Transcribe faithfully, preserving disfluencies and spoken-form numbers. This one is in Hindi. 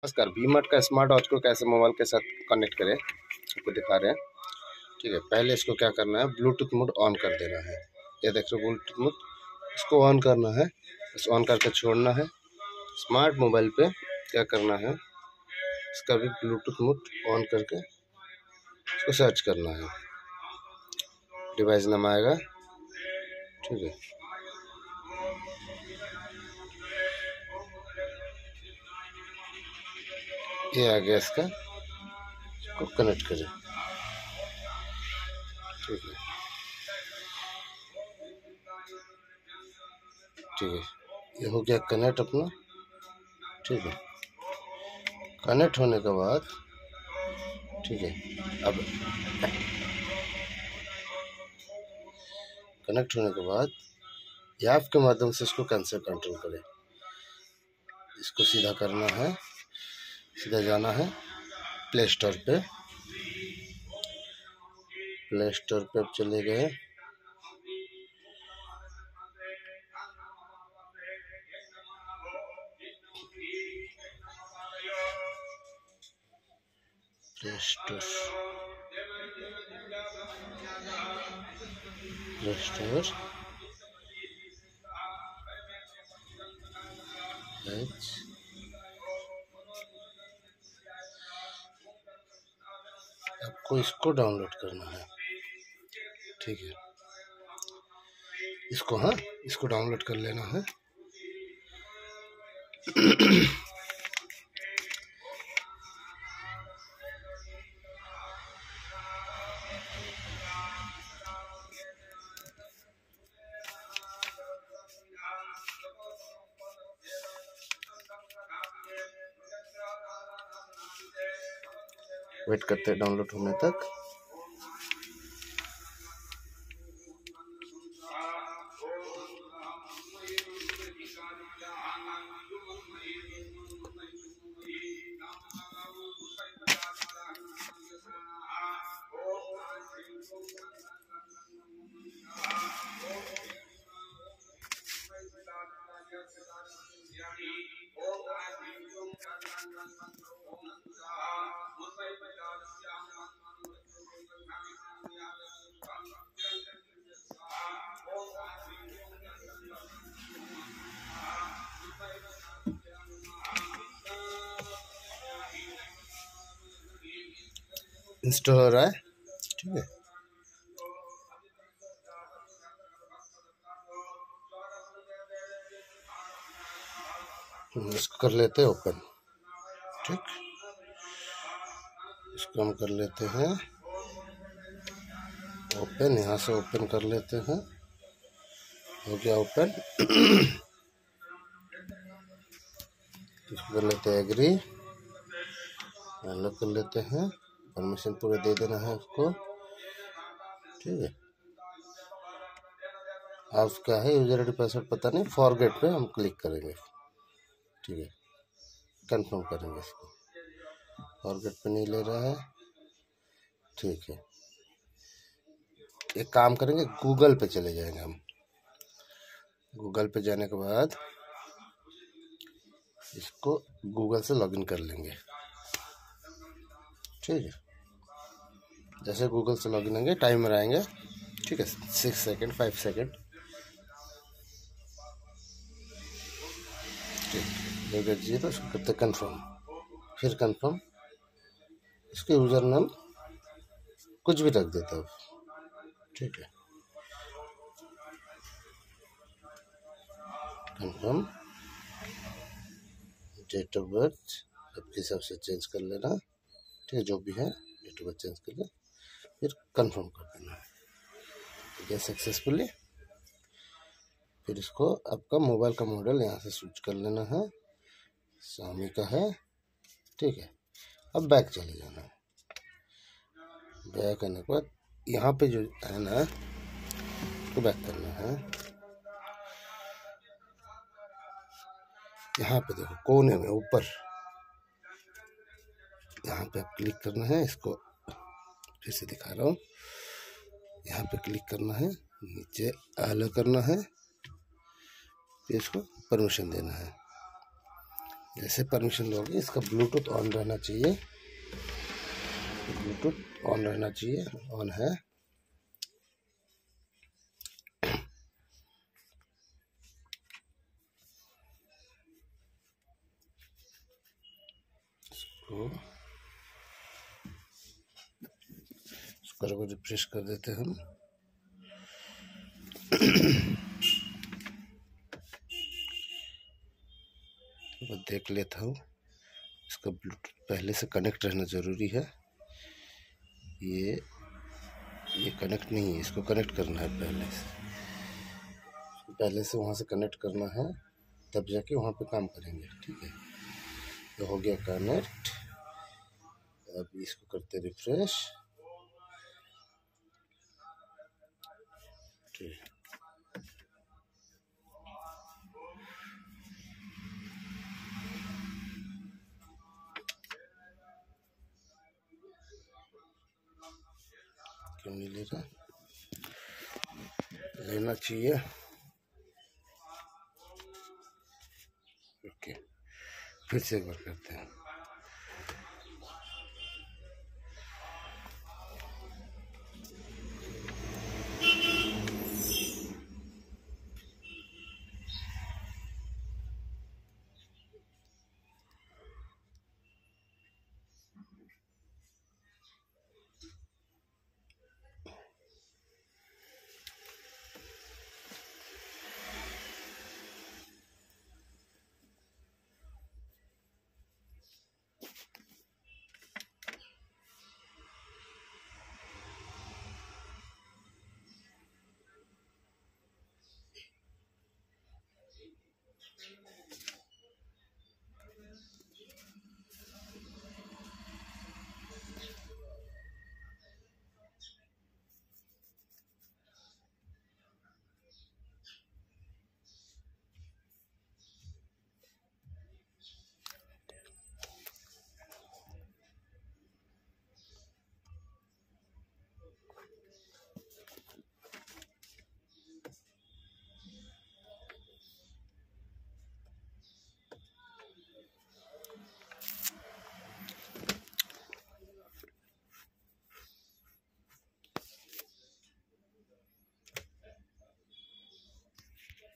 नमस्कार। वी मार्ट का स्मार्ट वॉच को कैसे मोबाइल के साथ कनेक्ट करें आपको दिखा रहे हैं। ठीक है, पहले इसको क्या करना है, ब्लूटूथ मोड ऑन कर देना है। ये देख रहे हो ब्लूटूथ मोड, इसको ऑन करना है। इस ऑन करके छोड़ना है। स्मार्ट मोबाइल पे क्या करना है, इसका भी ब्लूटूथ मोड ऑन करके इसको सर्च करना है। डिवाइस नाम आएगा। ठीक है, ये आ गया, इसका इसको कनेक्ट करें। ठीक है, ठीक है, ये हो गया कनेक्ट अपना। ठीक है, कनेक्ट होने के बाद ठीक है, अब कनेक्ट होने के बाद ऐप के माध्यम से इसको कैंसिल कंट्रोल करें। इसको सीधा करना है, सीधा जाना है प्ले स्टोर पे। प्ले स्टोर पे अब चले गए, प्ले स्टोर प्ले स्टोर आपको इसको डाउनलोड करना है। ठीक है, इसको हाँ इसको डाउनलोड कर लेना है। वेट करते हैं डाउनलोड होने तक। इंस्टॉल हो रहा है। ठीक है, इसको कर लेते हैं ओपन। ठीक, इसको हम कर लेते हैं ओपन। यहाँ से ओपन कर लेते हैं, हो गया ओपन। इसको कर लेते हैं एग्री, अलग कर लेते हैं, परमिशन पूरे दे देना है उसको। ठीक है, आप क्या है यूजर आई डी पासवर्ड पता नहीं, फॉरगेट पे हम क्लिक करेंगे। ठीक है, कंफर्म करेंगे इसको। फॉरगेट पे नहीं ले रहा है। ठीक है, एक काम करेंगे, गूगल पे चले जाएंगे हम। गूगल पे जाने के बाद इसको गूगल से लॉगिन कर लेंगे। ठीक है, जैसे गूगल से लॉगिन होंगे टाइमर आएंगे। ठीक है, सिक्स सेकेंड फाइव सेकेंड। ठीक है जी, तो इसको करते कंफर्म, फिर कंफर्म। इसके यूजर नाम कुछ भी रख देता हूँ। ठीक है, कंफर्म। डेट ऑफ बर्थ आपके हिसाब से चेंज कर लेना। ठीक है, जो भी है डेट ऑफ बर्थ चेंज कर ले, फिर कंफर्म कर देना है। ठीक है, सक्सेसफुली। फिर इसको आपका मोबाइल का मॉडल यहाँ से स्विच कर लेना है, Xiaomi का है। ठीक है, अब बैक चले जाना है। बैक करने के बाद यहाँ पे जो है ना, तो बैक करना है। यहाँ पे देखो कोने में ऊपर, यहाँ पे क्लिक करना है। इसको फिर से दिखा रहा हूँ, यहाँ पे क्लिक करना है, नीचे अलग करना है, फिर इसको परमिशन देना है। जैसे परमिशन दोगे इसका ब्लूटूथ ऑन रहना चाहिए, ब्लूटूथ ऑन रहना चाहिए, ऑन है। इसको स्क्वायर को रिफ्रेश कर देते हैं हम। तो देख लेता हूँ, इसका ब्लूटूथ पहले से कनेक्ट रहना ज़रूरी है। ये ये कनेक्ट नहीं है, इसको कनेक्ट करना है पहले से, पहले से वहाँ से कनेक्ट करना है, तब जाके वहाँ पे काम करेंगे। ठीक है, तो हो गया कनेक्ट। अब इसको करते रिफ्रेश। ठीक, क्यों नहीं ले रहा? लेना चाहिए। ओके, फिर से एक बार करते हैं।